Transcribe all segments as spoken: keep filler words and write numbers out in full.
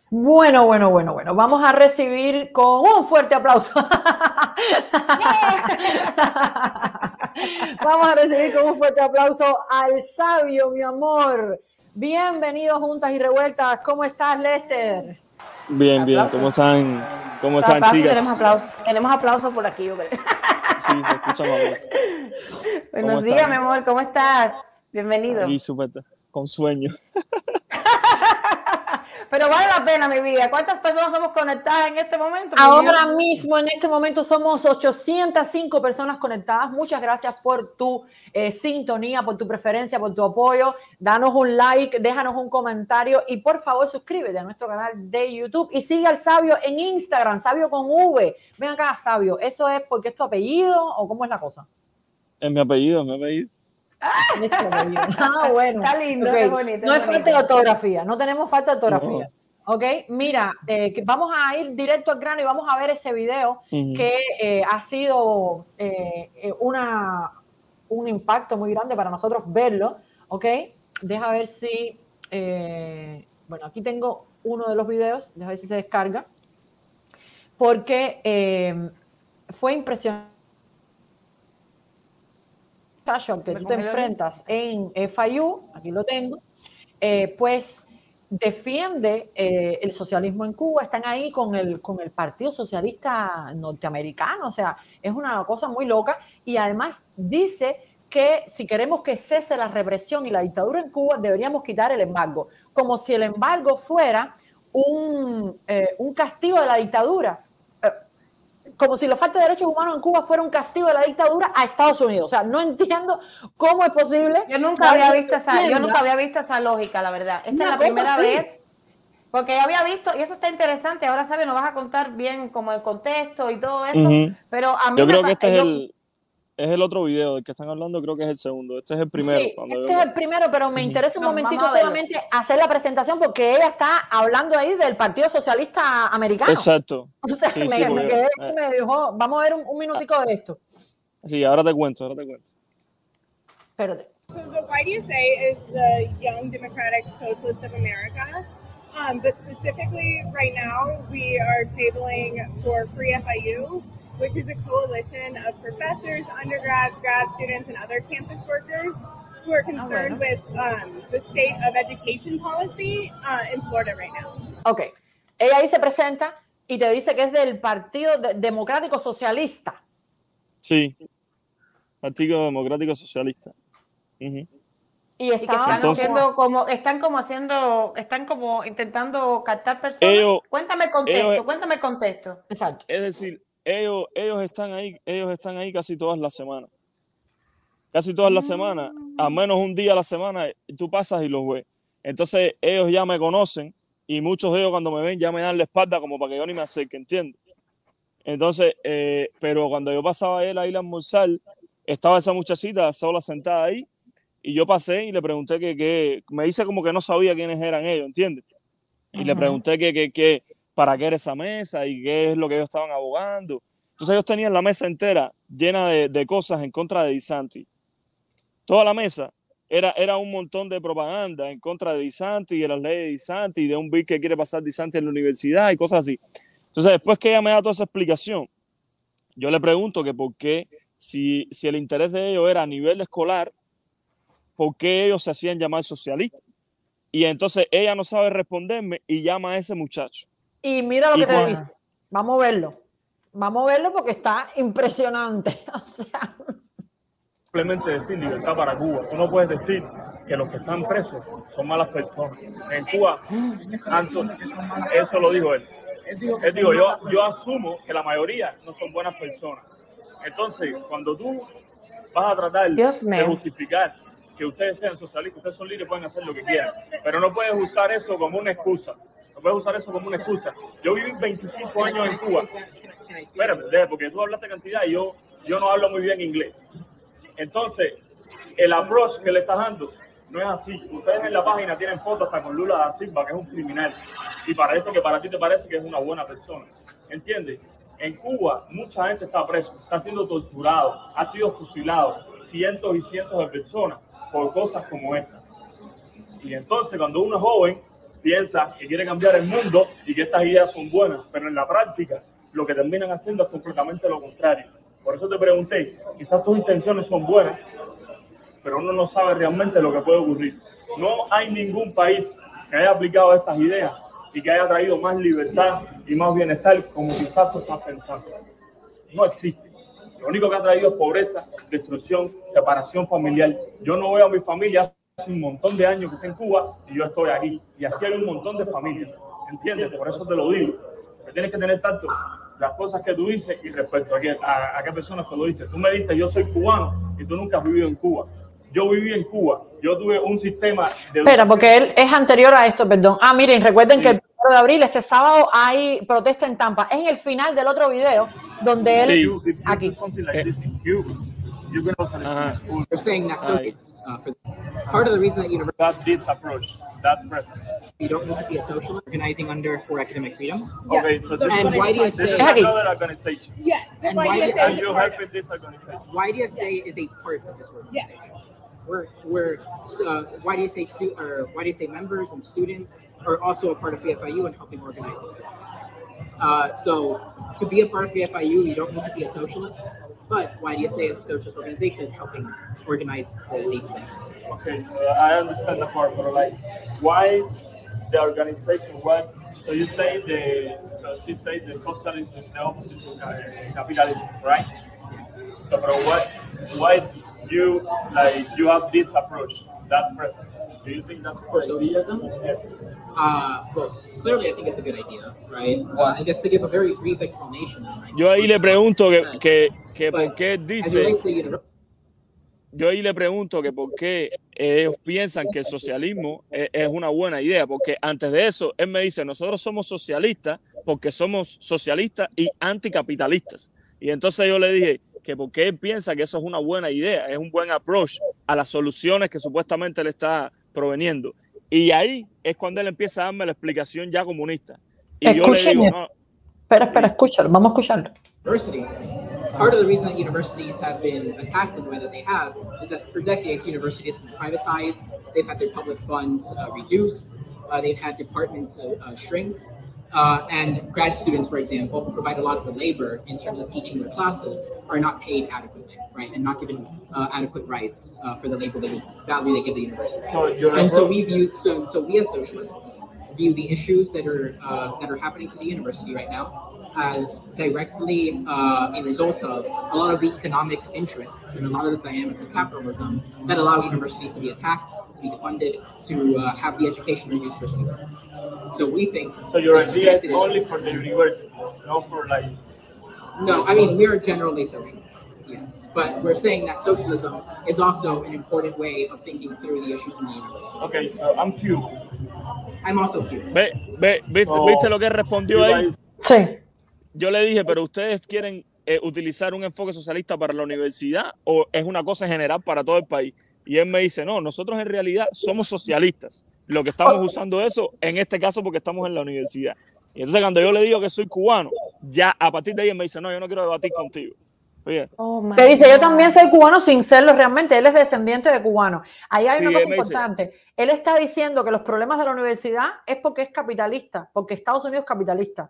Bueno, bueno, bueno, bueno. Vamos a recibir con un fuerte aplauso. Vamos a recibir con un fuerte aplauso al sabio, mi amor. Bienvenidos juntas y revueltas. ¿Cómo estás, Lester? Bien, bien. ¿Cómo están? ¿Cómo están, aplausos, chicas? Tenemos aplausos, tenemos aplausos por aquí, hombre. Sí, se escucha más voz. Buenos días, están? mi amor. ¿Cómo estás? Bienvenido. Aquí súper con sueño. Pero vale la pena, mi vida. ¿Cuántas personas somos conectadas en este momento? Ahora mismo, en este momento, somos ochocientas cinco personas conectadas. Muchas gracias por tu eh, sintonía, por tu preferencia, por tu apoyo. Danos un like, déjanos un comentario y por favor suscríbete a nuestro canal de YouTube y sigue al Sabio en Instagram, Sabio con V. Ven acá, Sabio. ¿Eso es porque es tu apellido o cómo es la cosa? Es mi apellido, es mi apellido. Ah, bueno. Está lindo, okay. Qué bonito. No es falta de ortografía, no tenemos falta de ortografía. No. Ok, mira, eh, que vamos a ir directo al grano y vamos a ver ese video uh-huh. que eh, ha sido eh, una, un impacto muy grande para nosotros verlo. Ok, deja ver si, eh, bueno, aquí tengo uno de los videos, deja ver si se descarga, porque eh, fue impresionante. Que tú te enfrentas en F I U, aquí lo tengo, eh, pues defiende eh, el socialismo en Cuba, están ahí con el, con el Partido Socialista Norteamericano, o sea, es una cosa muy loca, y además dice que si queremos que cese la represión y la dictadura en Cuba, deberíamos quitar el embargo, como si el embargo fuera un, eh, un castigo de la dictadura. Como si la falta de derechos humanos en Cuba fuera un castigo de la dictadura a Estados Unidos. O sea, no entiendo cómo es posible. Yo nunca había visto esa, yo nunca había visto esa lógica, la verdad. Esta es la primera vez, porque había visto, y eso está interesante, ahora sabes, nos vas a contar bien como el contexto y todo eso, uh-huh. pero a mí Yo me creo que este yo, es el, es el otro video del que están hablando, creo que es el segundo. Este es el primero. Sí, este es el primero, pero me interesa un no, momentito solamente hacer la presentación porque ella está hablando ahí del Partido Socialista Americano. Exacto. O sea, sí, me, sí, me, quedé, eh. me dijo, vamos a ver un, un minutico de esto. Sí, ahora te cuento, ahora te cuento. Espérate. So the Y D S A is the Young Democratic Socialists of America, um, but specifically right now we are tabling for Free F I U, which is a coalition of professors, undergrads, grad students, and other campus workers who are concerned oh, bueno. with um, the state of education policy uh, in Florida right now. Ok, ella ahí se presenta y te dice que es del Partido de- Democrático Socialista. Sí, Partido Democrático Socialista. Uh-huh. Y están, y están Entonces, haciendo como están como haciendo están como intentando captar personas. Ellos, cuéntame el contexto, ellos, cuéntame el contexto. Exacto. Es decir, ellos ellos están ahí, ellos están ahí casi todas las semanas. Casi todas las semanas, al menos un día a la semana, tú pasas y los ves. Entonces, ellos ya me conocen y muchos de ellos cuando me ven ya me dan la espalda como para que yo ni me acerque, ¿entiendes? Entonces, eh, pero cuando yo pasaba a él a ir a almorzar, estaba esa muchachita sola sentada ahí y yo pasé y le pregunté que, que me dice como que no sabía quiénes eran ellos, ¿entiendes? Y uh-huh. le pregunté que, que, que para qué era esa mesa y qué es lo que ellos estaban abogando. Entonces ellos tenían la mesa entera llena de, de cosas en contra de DeSantis. Toda la mesa era, era un montón de propaganda en contra de DeSantis y de las leyes de DeSantis y de un bill que quiere pasar DeSantis en la universidad y cosas así. Entonces después que ella me da toda esa explicación, yo le pregunto que por qué, si, si el interés de ellos era a nivel escolar, ¿por qué ellos se hacían llamar socialistas? Y entonces ella no sabe responderme y llama a ese muchacho. Y mira lo y que cuando... te dice. Vamos a verlo. Vamos a verlo porque está impresionante. O sea... Simplemente decir libertad para Cuba. Tú no puedes decir que los que están presos son malas personas. En Cuba, tanto, eso lo dijo él. Él dijo, yo, yo asumo que la mayoría no son buenas personas. Entonces, cuando tú vas a tratar de justificar que ustedes sean socialistas, ustedes son libres, pueden hacer lo que quieran, pero no puedes usar eso como una excusa. No puedes usar eso como una excusa. Yo viví veinticinco años en Cuba. Espérate, porque tú hablaste cantidad y yo, yo no hablo muy bien inglés. Entonces, el approach que le estás dando no es así. Ustedes en la página tienen fotos hasta con Lula da Silva, que es un criminal, y parece que para ti te parece que es una buena persona. ¿Entiendes? En Cuba, mucha gente está preso, está siendo torturado, ha sido fusilado, cientos y cientos de personas por cosas como esta. Y entonces, cuando uno es joven, piensa que quiere cambiar el mundo y que estas ideas son buenas, pero en la práctica lo que terminan haciendo es completamente lo contrario. Por eso te pregunté, quizás tus intenciones son buenas, pero uno no sabe realmente lo que puede ocurrir. No hay ningún país que haya aplicado estas ideas y que haya traído más libertad y más bienestar como quizás tú estás pensando. No existe. Lo único que ha traído es pobreza, destrucción, separación familiar. Yo no veo a mi familia hace un montón de años que está en Cuba y yo estoy aquí. Y así hay un montón de familias. ¿Entiendes? Por eso te lo digo. Que tienes que tener tanto las cosas que tú dices y respecto a qué, a, a qué persona se lo dices. Tú me dices, yo soy cubano y tú nunca has vivido en Cuba. Yo viví en Cuba. Yo tuve un sistema de... Espera, porque él es anterior a esto, perdón. Ah, miren, recuerden sí. que el primero de abril, este sábado, hay protesta en Tampa. Es en el final del otro video donde él... Sí. Aquí. You're going to uh-huh. They're saying that so it's uh, for part of the reason that university that this approach, that preference. You don't need to be a socialist organizing under for academic freedom. Yeah. Okay, so this and is, why do you this say is another organization? Yes, and why do you, and you help with this organization? Why do you say is a part of this organization? Yes. We're, we're, uh, why do you say stu- or why do you say members and students are also a part of V F I U and helping organize this? Uh, so to be a part of V F I U, you don't need to be a socialist. But why do you say as a socialist organization is helping organize the, these things? Okay, so I understand the part, but like, why the organization? What? So you say the so she say the socialism is the opposite to capitalism, right? So, but what? Why you like you have this approach, that preference? Do you think that's for socialism? Yes. Uh, well, clearly, I think it's a good idea, right? Uh, I guess to give a very brief explanation. Yo ahí le pregunto que, que, que por qué dice. Yo ahí le pregunto que por qué ellos piensan que el socialismo es, es una buena idea, porque antes de eso él me dice, nosotros somos socialistas porque somos socialistas y anticapitalistas. Y entonces yo le dije que por qué él piensa que eso es una buena idea, es un buen approach a las soluciones que supuestamente le está proveniendo. Y ahí es cuando él empieza a darme la explicación ya comunista. Y Escuchen, yo le digo, no. Espera, espera, escúchalo, vamos a escucharlo. University. Part of the reason that universities have been attacked in the way that they have is that for decades universities have been privatized, they've had their public funds uh, reduced, uh, they've had departments uh, uh, shrinked, uh, and grad students, for example, who provide a lot of the labor in terms of teaching their classes, are not paid adequately, right, and not given uh, adequate rights uh, for the labor they value they give the university. So you're and so we view, so so we as socialists view the issues that are uh, that are happening to the university right now as directly uh, a result of a lot of the economic interests and a lot of the dynamics of capitalism that allow universities to be attacked, to be defunded, to uh, have the education reduced for students. So we think... So your idea is only for the university, not for like... No, I mean, we're generally socialists, yes. But we're saying that socialism is also an important way of thinking through the issues in the university. Okay, so I'm Cuban. I'm also Cuban. Ve, ve, ¿viste, so, ¿Viste lo que respondió ahí? Sí. Yo le dije, pero ustedes quieren eh, utilizar un enfoque socialista para la universidad o es una cosa general para todo el país. Y él me dice, no, nosotros en realidad somos socialistas. Lo que estamos usando eso en este caso porque estamos en la universidad. Y entonces cuando yo le digo que soy cubano, ya a partir de ahí él me dice, no, yo no quiero debatir contigo. Oh, le dice, yo también soy cubano sin serlo realmente. Él es descendiente de cubano. Ahí hay sí, una cosa importante. Dice, él está diciendo que los problemas de la universidad es porque es capitalista, porque Estados Unidos es capitalista.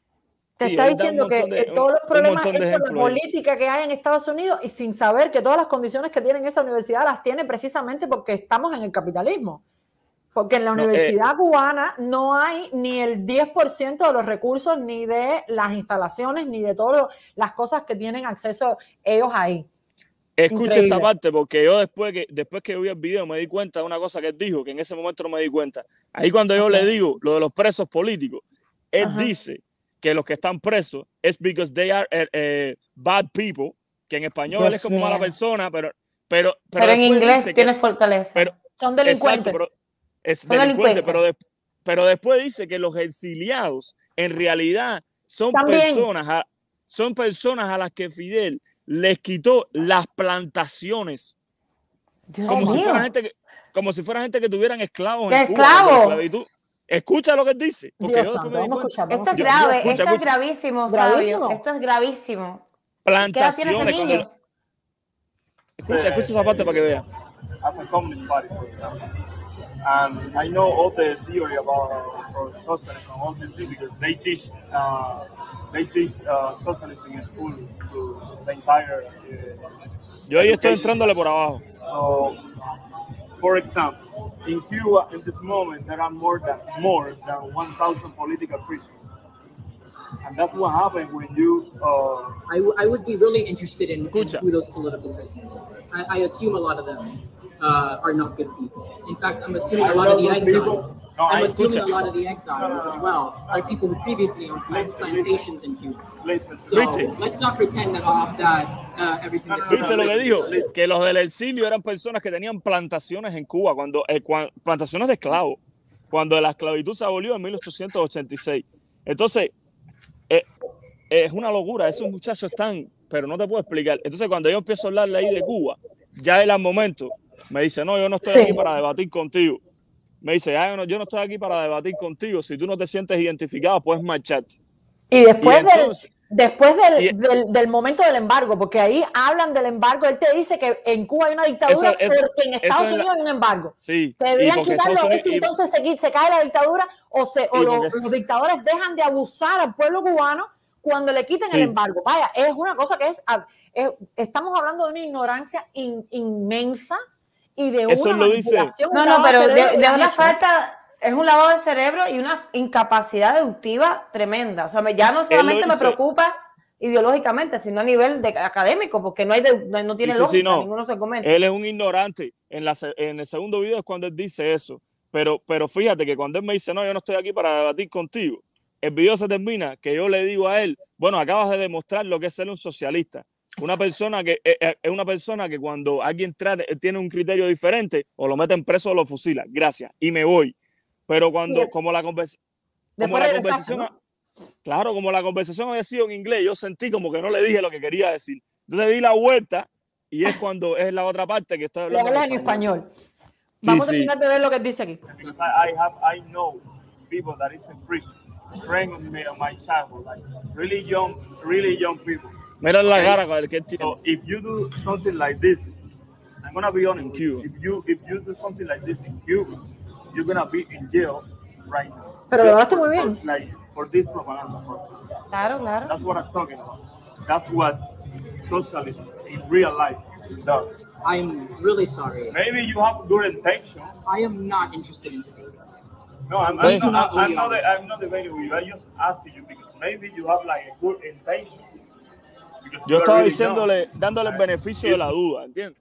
Te sí, está diciendo que de, todos los problemas es por la política que hay en Estados Unidos y sin saber que todas las condiciones que tiene esa universidad las tiene precisamente porque estamos en el capitalismo. Porque en la no, universidad eh, cubana no hay ni el diez por ciento de los recursos, ni de las instalaciones, ni de todas las cosas que tienen acceso ellos ahí. Escucha Increíble. Esta parte, porque yo después que, después que vi el video me di cuenta de una cosa que él dijo, que en ese momento no me di cuenta. Ahí cuando yo Ajá. le digo lo de los presos políticos, él Ajá. dice que los que están presos es because they are uh, uh, bad people, que en español Dios es como mío. mala persona, pero pero, pero, pero en inglés tiene fortaleza. Pero, Son delincuentes. Exacto, pero, es Son delincuente, pero, de, pero después dice que los exiliados en realidad son También. personas, a, son personas a las que Fidel les quitó las plantaciones, Dios como mío. si fuera gente que, como si fuera gente que tuvieran esclavos en Cuba, esclavo? esclavitud. Escucha lo que él dice. Porque Dios yo santo, me cuenta, esto es grave, yo, escucha, esto escucha. es gravísimo, Sabio. Esto es gravísimo. Plantaciones. Cuando, escucha, escucha esa parte para que vea. And I know all the theory about uh, socialism and all this thing because they teach uh, they teach uh, socialism in school to the entire. Uh, Yo ahí estoy entrándole por abajo. So, for example, in Cuba, in this moment, there are more than more than one thousand political prisoners. And that's what happened when you. Uh, I, w- I would be really interested in, in Escucha. who those political prisoners are. I, I assume a lot of them uh, are not good people. In fact, I'm assuming a lot of the exiles. No, I'm I- assuming a escucha. lot of the exiles as well are people who previously owned Listen, plantations in Cuba. listen, So Viste. let's not pretend that off that uh, everything. that ¿Viste lo que dijo? listen. Que los del exilio eran personas que tenían plantaciones en Cuba, cuando, eh, cuan- plantaciones de esclavos, cuando la esclavitud se abolió en mil ochocientos ochenta y seis. Entonces, eh, es una locura, esos muchachos están, pero no te puedo explicar. Entonces, cuando yo empiezo a hablarle ahí de Cuba, ya él al momento me dice, no, yo no estoy Sí. aquí para debatir contigo. Me dice, ah, yo, no, yo no estoy aquí para debatir contigo. Si tú no te sientes identificado, puedes marcharte. Y después, Y entonces- del, después del, y- del, del momento del embargo, porque ahí hablan del embargo, él te dice que en Cuba hay una dictadura Eso- eso- porque en eso Estados es la- Unidos hay un embargo. Sí, Que y deberían porque quitarlo, Estados a ver si Unidos- y- entonces se, se cae la dictadura o, se, o Y los, porque- los dictadores dejan de abusar al pueblo cubano cuando le quiten Sí. el embargo. Vaya, es una cosa que es, es- estamos hablando de una ignorancia in- inmensa y de Eso una lo dice- manipulación. No, un no, lavado pero cerebro de, que de han una hecho. falta, es un lavado de cerebro y una incapacidad deductiva tremenda. O sea, me- ya no solamente me dice. preocupa ideológicamente, sino a nivel de, académico, porque no hay de- no, no tiene Sí, sí, sí, lógica, no. ninguno se comenta. Él es un ignorante. En, la, se- en el segundo video es cuando él dice eso. Pero, pero fíjate que cuando él me dice, no, yo no estoy aquí para debatir contigo, el video se termina que yo le digo a él, bueno, acabas de demostrar lo que es ser un socialista. Una persona que eh, eh, es una persona que cuando alguien trate, eh, tiene un criterio diferente, o lo meten preso o lo fusila. Gracias. Y me voy. Pero cuando, Sí. como la, convers- como Después la regresaste, conversación, ¿no? ha- claro, como la conversación había sido en inglés, yo sentí como que no le dije lo que quería decir. Entonces di la vuelta y es cuando es la otra parte que estoy Le hablando hablas en español. Sí, Vamos sí. a terminar de ver lo que él dice aquí. because I, I have I know people that is in prison, friend of me of my childhood, like really young, really young people. Mira la cara con el que él tiene. So if you do something like this, I'm gonna be honest with you. Cuba. If you if you do something like this in Cuba, you're gonna be in jail right now. Pero lo Just hablaste for- muy for, bien. Like for this propaganda. for- Claro, claro. That's what I'm talking about. That's what socialism in real life does. I'm really sorry. Maybe you have good intentions. I am not interested in debating. No, I'm, Wait. I'm, not, I'm, not, I'm not debating with you. I'm just asking you because maybe you have like a good intention. Because you Yo are estaba really diciéndole, young. dándole el beneficio de la duda, ¿entiendes?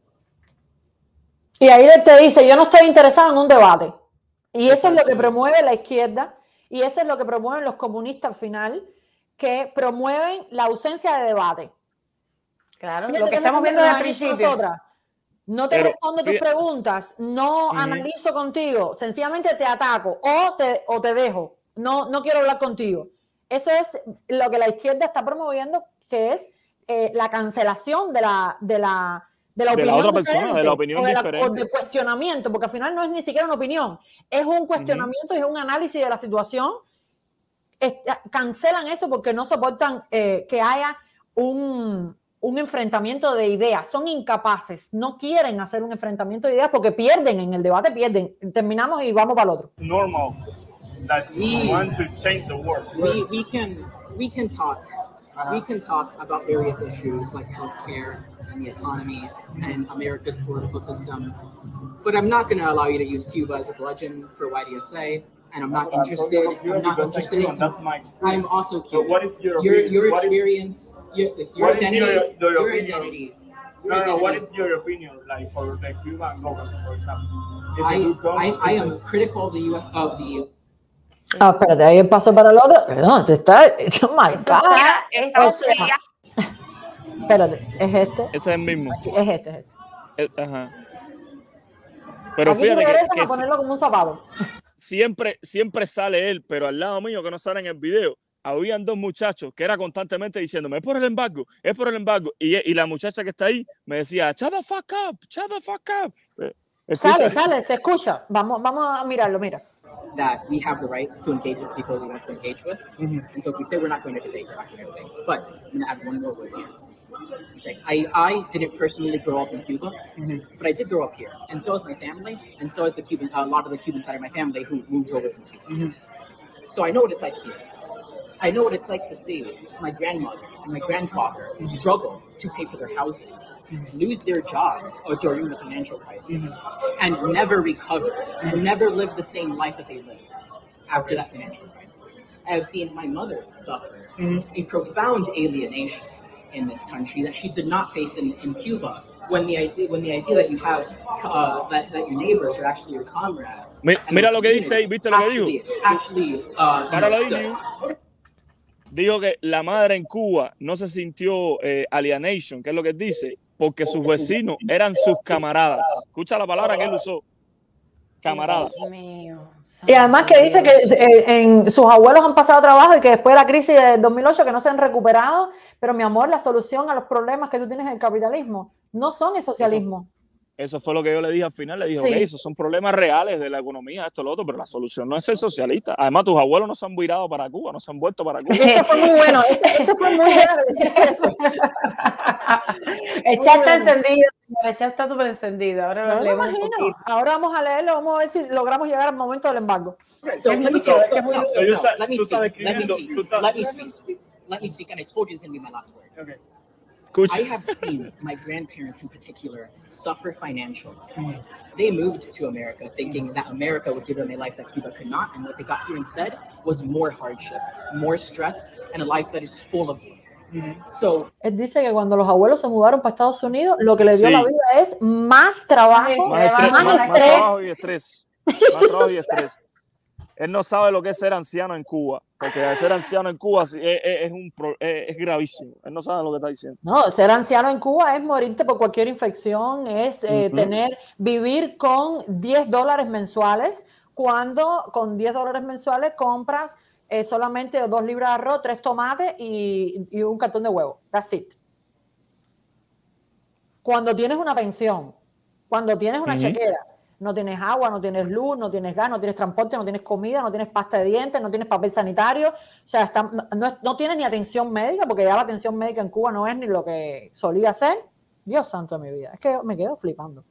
Y ahí él te dice, yo no estoy interesado en un debate. Y eso es lo que promueve la izquierda y eso es lo que promueven los comunistas al final, que promueven la ausencia de debate. Claro, Fíjate lo que que estamos es viendo lo desde que el nos han hecho principio. nosotras. No te Pero, respondo tus fíjate- preguntas, no Ujú. analizo contigo, sencillamente te ataco o te, o te dejo. No, no quiero hablar contigo. Eso es lo que la izquierda está promoviendo, que es eh, la cancelación de la, de la, de la De la opinión otra persona, diferente, de la opinión o de la- diferente. o de cuestionamiento, porque al final no es ni siquiera una opinión, es un cuestionamiento y es un análisis de la situación. Est- cancelan eso porque no soportan eh, que haya un, un enfrentamiento de ideas, son incapaces, no quieren hacer un enfrentamiento de ideas porque pierden en el debate, pierden. Terminamos y vamos para el otro. Normal that We- you want to change the world. We we can we can talk we can talk about various issues like healthcare and the economy and America's political system. But I'm not going to allow you to use Cuba as a bludgeon for Y D S A, and I'm not I'm interested. talking about I'm not because I interested feel in. that's my experience. I'm also So Cuban. what is your your opinion? your What is- experience? Your, your what is identity. your- your Your opinion? identity. Your No, no, no, what identity. is your opinion like for the Cuban government, for example? Is it I, good I, government? I Is am it- critical of the U S of the Ah, espérate, ahí el paso para el otro. No, te está. Oh my God. Está- está O sea, espérate, es este. Ese es el mismo. Es este, es este. Eh, Ajá. Pero Aquí fíjate que, regresan que a si- ponerlo como un zapato. siempre, siempre sale él, pero al lado mío que no sale en el video, habían dos muchachos que era constantemente diciéndome, es por el embargo, es por el embargo. Y, y la muchacha que está ahí me decía, shut the fuck up, shut the fuck up. Eh, Sale, escucha, sale, se escucha. Vamos, vamos a mirarlo, mira. that we have the right to engage with people we want to engage with. Mhm. And so if we say we're not going to debate, we're not going to debate. But I'm going to add one more word here. I, I didn't personally grow up in Cuba, Mm-hmm. but I did grow up here, and so is my family, and so is the Cuban. A lot of the Cuban side of my family who moved over from Cuba. Mm-hmm. So I know what it's like here. I know what it's like to see my grandmother and my grandfather struggle to pay for their housing, lose their jobs during the financial crisis, and never recover, and never live the same life that they lived after that financial crisis. I have seen my mother suffer a profound alienation in this country that she did not face in, in Cuba. When the idea, when the idea that you have uh, that, that your neighbors are actually your comrades. Mi- Mira lo que dice ahí, ¿viste lo que dijo? Actually, uh, Páralo ahí, understood. Liu. Dijo que la madre en Cuba no se sintió eh, alienation, que es lo que dice, porque sus vecinos eran sus camaradas. Escucha la palabra que él usó. Camaradas. Dios mío, Y además que dice que eh, en, sus abuelos han pasado trabajo y que después de la crisis de dos mil ocho que no se han recuperado, pero mi amor, la solución a los problemas que tú tienes en el capitalismo no son el socialismo. Eso, eso fue lo que yo le dije al final. Le dije, Sí. ok, esos son problemas reales de la economía, esto, lo otro, pero la solución no es ser socialista. Además, tus abuelos no se han virado para Cuba, no se han vuelto para Cuba. Eso fue muy bueno, ese, ese fue muy bueno. Eso. El chat está encendido, el chat está súper encendido. Ahora No lo me leemos un imagino. poquito. Ahora vamos a leerlo, vamos a ver si logramos llegar al momento del embargo. So Es let me mucho, es so, que es muy no, duro. no, Tú no, estás- let me tú estás speak. Let me escribiendo- speak. tú estás- Let me speak. Let me speak, and I told you it's gonna be my last word. Okay. Escucha. I have seen my grandparents in particular suffer financially. They moved to America thinking that America would give them a life that Cuba could not, and what they got here instead was more hardship, more stress, and a life that is full of work. So Él dice que cuando los abuelos se mudaron para Estados Unidos, lo que le dio Sí. la vida es más trabajo, Más estrés, más más- más estrés. trabajo y estrés. Más trabajo y estrés. Él no sabe lo que es ser anciano en Cuba, porque ser anciano en Cuba sí, es, es- es un, pro- es, es gravísimo. Él no sabe lo que está diciendo. No, ser anciano en Cuba es morirte por cualquier infección, es eh, Ujú. tener, vivir con diez dólares mensuales, cuando con diez dólares mensuales compras eh, solamente dos libras de arroz, tres tomates y, y un cartón de huevo. That's it. Cuando tienes una pensión, cuando tienes una Ujú. chequera, no tienes agua, no tienes luz, no tienes gas, no tienes transporte, no tienes comida, no tienes pasta de dientes, no tienes papel sanitario, o sea, está- no, no- no tienes ni atención médica, porque ya la atención médica en Cuba no es ni lo que solía ser. Dios santo de mi vida, es que me quedo flipando.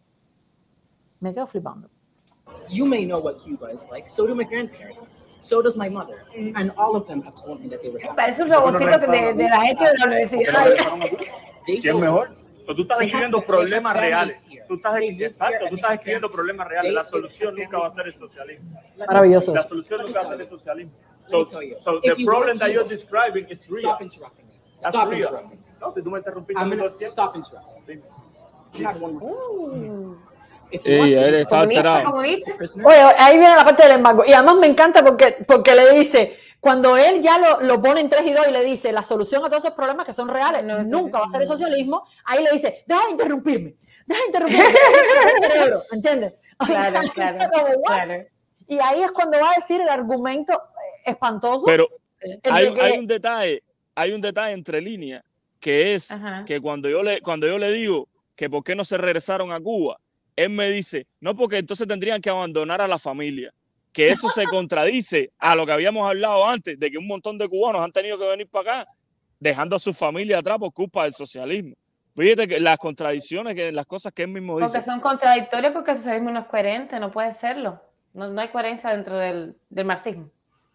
Me quedo flipando. you may know what Cuba is like. So do my grandparents. So does my mother. And all of them have told me that they were happy. Parece un robocito de, de la gente de la universidad. They Si es told mejor. us So, tú estás they have escribiendo fa- problemas they have reales. families here. Tú estás, They live here exacto, and tú they estás have escribiendo families. problemas reales. They- La they solución have nunca va a ser el families. socialismo. Let me- Maravilloso. La eso. solución Let me nunca va a tell ser el you. socialismo. Let So, me tell you. so If the you problem want that you're Cuba- describing is real. Stop interrupting me. That's Stop real. interrupting me. No, si tú me interrumpiste I'm todo gonna el tiempo. stop interrupting. Dime. You have one more. Mm. If you want Ey, él Cuba está to alterado. be Comunista. prisoner, Oye, ahí viene la parte del embargo. Y además me encanta porque, porque le dice, cuando él ya lo, lo pone en tres y dos y le dice la solución a todos esos problemas que son reales, No, eso nunca sí. va a ser el socialismo, ahí le dice, deja de interrumpirme, deja de interrumpirme, el cerebro, ¿entiendes? O sea, Claro, claro, como, "What?". claro. Y ahí es cuando va a decir el argumento eh, espantoso. Pero el hay, de que- hay un detalle, hay un detalle entre líneas, que es Ajá. que cuando yo le, cuando yo le digo que por qué no se regresaron a Cuba, él me dice, no, porque entonces tendrían que abandonar a la familia. Que eso se contradice a lo que habíamos hablado antes, de que un montón de cubanos han tenido que venir para acá, dejando a su familia atrás por culpa del socialismo. Fíjate que las contradicciones, que las cosas que él mismo dice. Porque son contradictorios porque el socialismo no es coherente, no puede serlo. No, no hay coherencia dentro del, del marxismo.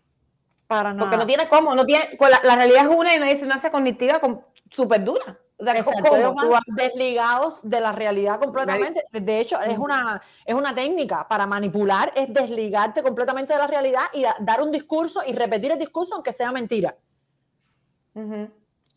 para nada. Porque no tiene cómo, no tiene, con la, la realidad es una y una disonancia cognitiva con- súper dura. O sea, que Exacto, ¿cómo? ellos Tú van vas- desligados de la realidad completamente. De hecho, es una, es una técnica para manipular, es desligarte completamente de la realidad y da- dar un discurso y repetir el discurso aunque sea mentira. Ujú.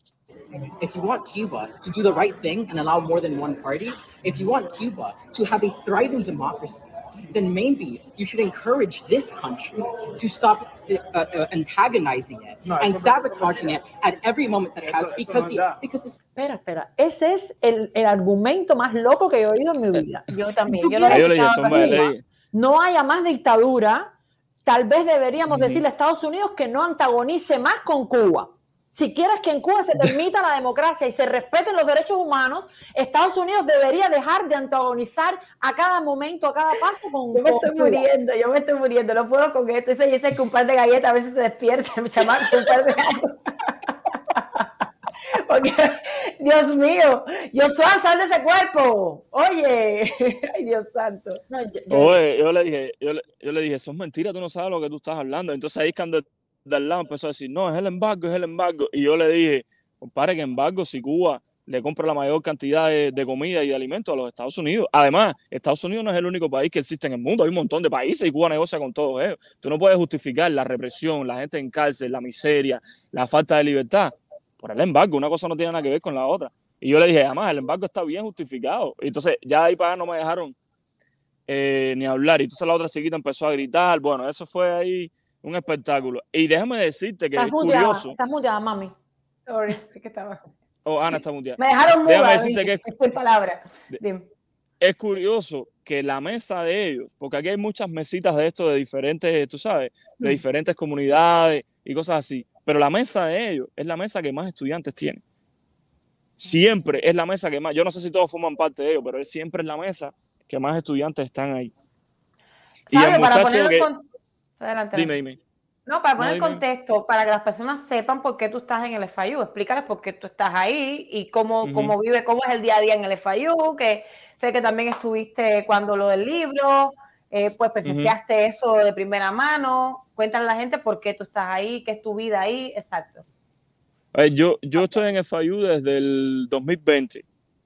if you want Cuba to do the right thing and allow more than one party, if you want Cuba to have a thriving democracy, then maybe you should encourage this country to stop uh, uh, antagonizing it No, and eso no- sabotaging it at every moment that it has Eso- eso because no the, da. because this Espera, espera. Ese es el, el argumento más loco que he oído en mi vida. Yo también. tú Yo lo he Ahí yo le dije, escuchado son- también. le dije, No haya más dictadura, tal vez deberíamos decirle a Estados Unidos que no antagonice más con Cuba. Si quieres que en Cuba se permita la democracia y se respeten los derechos humanos, Estados Unidos debería dejar de antagonizar a cada momento, a cada paso con, Yo me con estoy Cuba. muriendo, yo me estoy muriendo, no puedo con esto. Ese dice que un par de galletas a veces se despierta, mi chamaco, un par de galletas. Porque, Dios mío, Josué, sal de ese cuerpo. Oye, ay, Dios santo. No, yo, yo- Oye, yo le dije, yo le, yo le dije, eso es mentira, tú no sabes lo que tú estás hablando. Entonces ahí cuando de al lado empezó a decir, no, es el embargo, es el embargo. Y yo le dije, compadre, que embargo si Cuba le compra la mayor cantidad de, de comida y de alimentos a los Estados Unidos. Además, Estados Unidos no es el único país que existe en el mundo, hay un montón de países y Cuba negocia con todos ellos. Tú no puedes justificar la represión, la gente en cárcel, la miseria, la falta de libertad por el embargo. Una cosa no tiene nada que ver con la otra. Y yo le dije, además, el embargo está bien justificado. Y entonces ya ahí para allá no me dejaron eh, ni hablar. Y entonces la otra chiquita empezó a gritar. Bueno, eso fue ahí un espectáculo. Y déjame decirte que estás es muteada, curioso. estás muteada, mami. Sorry, es que estaba. Oh, Ana está mundial. Me dejaron Déjame muda, decirte que es, sin palabras. de- Dime. es curioso que la mesa de ellos, porque aquí hay muchas mesitas de esto de diferentes, tú sabes, de Mm. diferentes comunidades y cosas así, pero la mesa de ellos es la mesa que más estudiantes tienen. Siempre es la mesa que más, yo no sé si todos forman parte de ellos, pero es siempre es la mesa que más estudiantes están ahí. Y el Sabio, para muchacho ponerlo que... en con- Adelante. Dime, adelante. dime. No, para No, poner en dime. contexto, para que las personas sepan por qué tú estás en el F I U. Explícales por qué tú estás ahí y cómo, Ujú. cómo vive, cómo es el día a día en el F I U, que sé que también estuviste cuando lo del libro, eh, pues presenciaste eso de primera mano. Cuéntale a la gente por qué tú estás ahí, qué es tu vida ahí, exacto. A ver, yo, yo estoy en F I U desde el dos mil veinte.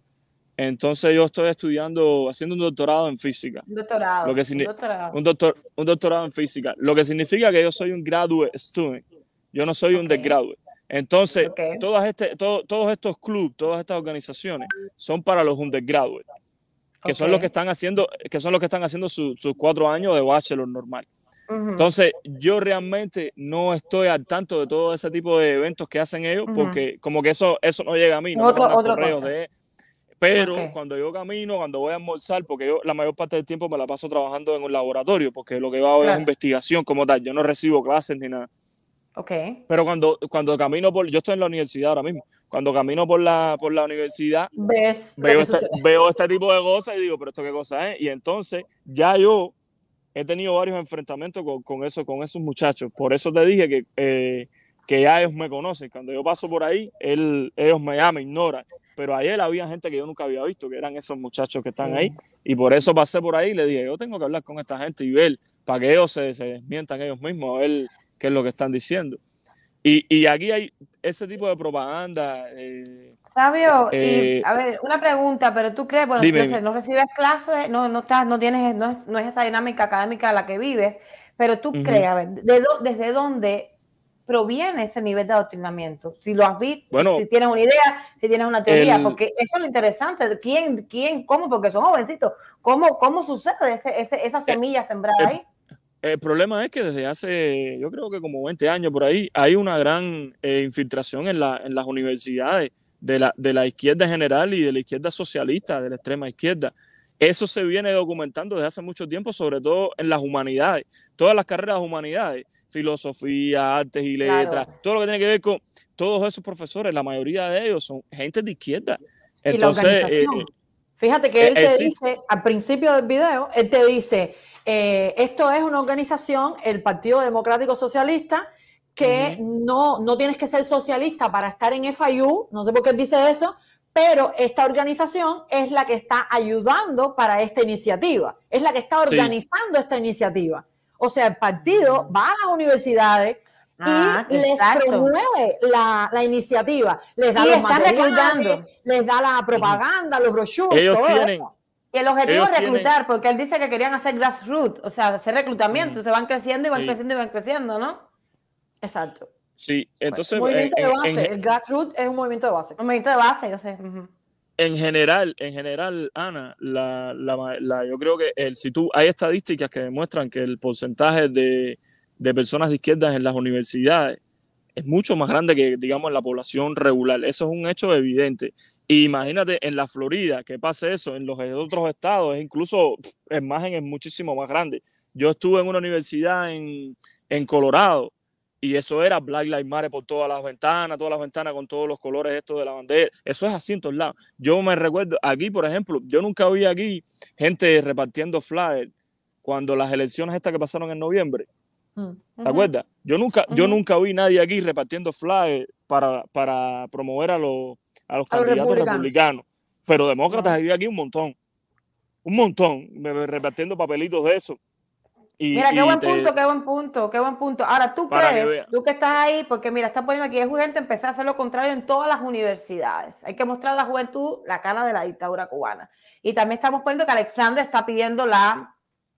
Entonces yo estoy estudiando, haciendo un doctorado en física. Un doctorado. Lo que un signi- doctorado. Un, doctor, un doctorado en física. Lo que significa que yo soy un graduate student. Yo no soy un Ok. undergraduate. Entonces, Ok. todas este, todo- todos estos clubes, todas estas organizaciones son para los undergraduates, que son Ok. los que están haciendo, que son los que están haciendo su- sus cuatro años de bachelor normal. Ujú. Entonces, yo realmente no estoy al tanto de todo ese tipo de eventos que hacen ellos, Ujú. porque como que eso, eso no llega a mí, no me Otro- mandan otra correos cosa. de... Pero Ok. cuando yo camino, cuando voy a almorzar, porque yo la mayor parte del tiempo me la paso trabajando en un laboratorio, porque lo que hago es Claro. investigación como tal, yo no recibo clases ni nada. Ok. Pero cuando, cuando camino por, yo estoy en la universidad ahora mismo, cuando camino por la, por la universidad, Ves lo veo que este, sucede. veo este tipo de cosas y digo, pero esto qué cosa es. Y entonces ya yo he tenido varios enfrentamientos con, con, eso, con esos muchachos. Por eso te dije que, eh, que ya ellos me conocen. Cuando yo paso por ahí, él, ellos me llaman, me ignoran. Pero ayer había gente que yo nunca había visto, que eran esos muchachos que están Sí. ahí. Y por eso pasé por ahí y le dije, yo tengo que hablar con esta gente y ver, para que ellos se, se desmientan ellos mismos, a ver qué es lo que están diciendo. Y, y aquí hay ese tipo de propaganda. Eh, Sabio, Eh, y a ver, una pregunta, pero tú crees, bueno, dime, yo dime. sé, no recibes clases, no, no estás, no tienes, no es, no es esa dinámica académica la que vives, pero tú Ujú. crees, a ver, ¿de dó- ¿desde dónde proviene ese nivel de adoctrinamiento? Si lo has visto, Bueno, si tienes una idea, si tienes una teoría, el- porque eso es lo interesante, ¿quién, quién, cómo? Porque son jovencitos, ¿cómo, cómo sucede ese, ese, esa semilla sembrada el- ahí? El problema es que desde hace, yo creo que como veinte años por ahí, hay una gran eh, infiltración en, la, en las universidades de la, de la izquierda en general y de la izquierda socialista, de la extrema izquierda. Eso se viene documentando desde hace mucho tiempo, sobre todo en las humanidades. Todas las carreras de humanidades, filosofía, artes y letras, Claro. todo lo que tiene que ver con todos esos profesores, la mayoría de ellos son gente de izquierda. Y la Entonces, organización. eh, Fíjate que él eh, te existe- dice, al principio del video, él te dice, eh, esto es una organización, el Partido Democrático Socialista, que no, no tienes que ser socialista para estar en F I U, no sé por qué él dice eso, pero esta organización es la que está ayudando para esta iniciativa, es la que está Sí. organizando esta iniciativa. O sea, el partido va a las universidades Ah, y les exacto. promueve la, la iniciativa, les da Y los está materiales, reclutando. les da la propaganda, los brochures, ellos todo tienen, eso. Y el objetivo Ellos es tienen- reclutar, porque él dice que querían hacer grassroots, o sea, hacer reclutamiento, Ujú. se van creciendo y van Sí. creciendo y van creciendo, ¿no? Exacto. sí, entonces Un movimiento en- de en- base, en- el grassroots es un movimiento de base. Un movimiento de base, yo sé. Ujú. En general, en general, Ana, la, la- la- yo creo que el, si tú, hay estadísticas que demuestran que el porcentaje de, de personas de izquierdas en las universidades es mucho más grande que, digamos, en la población regular. Eso es un hecho evidente. Y imagínate en la Florida que pase eso, en los otros estados, es incluso, el margen es muchísimo más grande. Yo estuve en una universidad en, en Colorado y eso era Black Lives Matter por todas las ventanas, todas las ventanas con todos los colores estos de la bandera. Eso es así en todos lados. Yo me recuerdo, aquí, por ejemplo, yo nunca vi aquí gente repartiendo flyers cuando las elecciones estas que pasaron en noviembre. ¿Te acuerdas? Yo nunca, yo nunca vi nadie aquí repartiendo flyers para, para promover a los, a los A los candidatos republicanos. republicanos. Pero demócratas No. había aquí un montón. Un montón. me- me repartiendo papelitos de eso. Y, Mira, qué y buen te- punto, qué buen punto, qué buen punto. Ahora, ¿tú Para que crees, vea. tú que estás ahí, porque mira, está poniendo aquí, es urgente empezar a hacer lo contrario en todas las universidades. Hay que mostrar a la juventud la cara de la dictadura cubana. Y también estamos poniendo que Alexander está pidiendo la,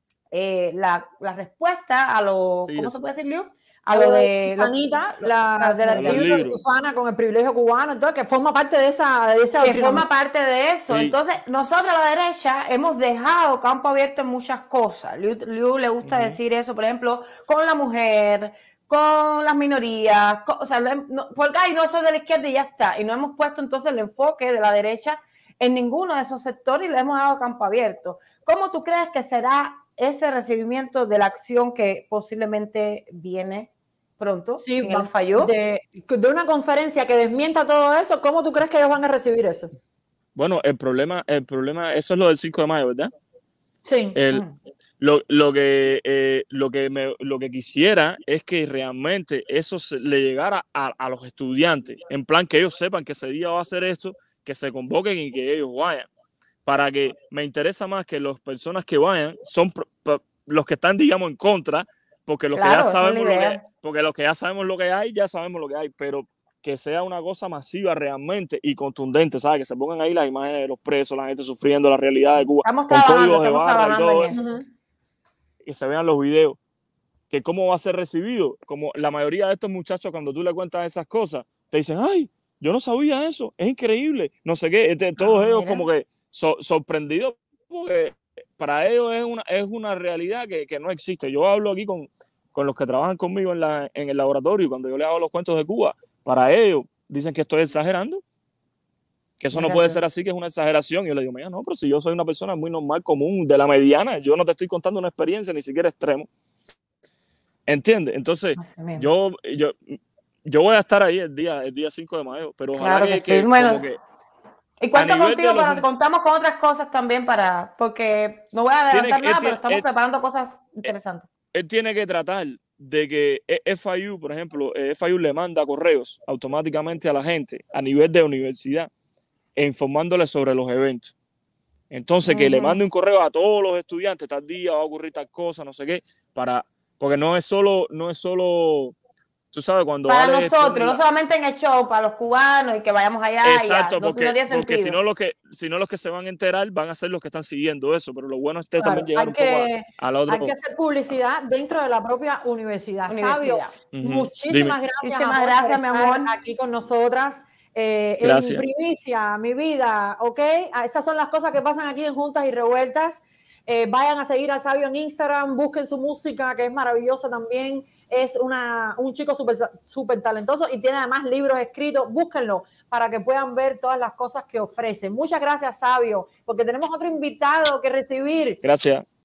eh, la, la respuesta a lo, Sí, ¿cómo eso. se puede decir, Liu? A lo de lo- Susanita, lo- la, de la- el los libro de libros. Susana con el privilegio cubano, entonces, que forma parte de esa, de esa que doctrina. forma parte de eso. Sí. Entonces, nosotros a la derecha hemos dejado campo abierto en muchas cosas. Liu, Liu le gusta Ujú. decir eso, por ejemplo, con la mujer, con las minorías, con- o sea, le- no, porque ay, no soy de la izquierda y ya está. Y no hemos puesto entonces el enfoque de la derecha en ninguno de esos sectores y le hemos dado campo abierto. ¿Cómo tú crees que será ese recibimiento de la acción que posiblemente viene pronto Sí, en el va- Fayú? de, de una conferencia que desmienta todo eso, ¿cómo tú crees que ellos van a recibir eso? Bueno, el problema, el problema, eso es lo del cinco de mayo, ¿verdad? Sí. El, Mm. lo, lo que, eh, lo, que me, lo que quisiera es que realmente eso se, le llegara a, a los estudiantes, en plan que ellos sepan que ese día va a hacer esto, que se convoquen y que ellos vayan. Para que me interesa más que las personas que vayan son pro- pro- los que están, digamos, en contra, porque los Claro, que esa ya es la sabemos lo que, idea. porque los que ya sabemos lo que hay, ya sabemos lo que hay, pero que sea una cosa masiva realmente y contundente, ¿sabes? Que se pongan ahí las imágenes de los presos, la gente sufriendo la realidad de Cuba, Estamos con trabajando, códigos de estamos barra y trabajando todo en eso, eso. Ujú. que se vean los videos, que cómo va a ser recibido, como la mayoría de estos muchachos cuando tú le cuentas esas cosas, te dicen, ay, yo no sabía eso, es increíble, no sé qué, este, todos Ah, ellos mira. como que so- sorprendidos, porque para ellos es una, es una realidad que, que no existe. Yo hablo aquí con, con los que trabajan conmigo en, la, en el laboratorio, cuando yo les hago los cuentos de Cuba, para ellos dicen que estoy exagerando, que eso no Mira puede tú. ser así, que es una exageración. Y yo le digo, mira, no, pero si yo soy una persona muy normal, común, de la mediana, yo no te estoy contando una experiencia ni siquiera extremo. ¿Entiendes? Entonces, Así mismo. yo, yo, yo voy a estar ahí el día, el día cinco de mayo, pero ojalá Claro que, que sí. que Bueno, como que y cuento nivel contigo, de los- pero contamos con otras cosas también para, porque no voy a Tiene adelantar que- nada, él pero tiene- estamos él- preparando cosas interesantes. él tiene que tratar de que F I U, por ejemplo, eh, F I U le manda correos automáticamente a la gente a nivel de universidad e informándole sobre los eventos. Entonces, que le Ujú. mande un correo a todos los estudiantes, tal día va a ocurrir tal cosa, no sé qué, para, porque no es solo, no es solo, tú sabes, cuando Para Ale nosotros, pone no la- solamente en el show, para los cubanos y que vayamos allá. Exacto, y ya. No, porque, no tiene porque si sentido. no los que, si no los que se van a enterar van a ser los que están siguiendo eso, pero lo bueno es que Claro, también llegar hay un poco que, a, a la otra. hay que hacer publicidad dentro de la propia universidad. Universidad. Sabio, Ujú. muchísimas Dime. gracias, Muchísimas amor, gracias, por mi estar amor. aquí con nosotras. Eh, Gracias. En primicia, mi vida, ¿ok? Ah, esas son las cosas que pasan aquí en Juntas y Revueltas. Eh, vayan a seguir a Sabio en Instagram, busquen su música, que es maravillosa también. Es una, un chico súper súper talentoso y tiene además libros escritos. Búsquenlo para que puedan ver todas las cosas que ofrece. Muchas gracias, Sabio, porque tenemos otro invitado que recibir. Gracias.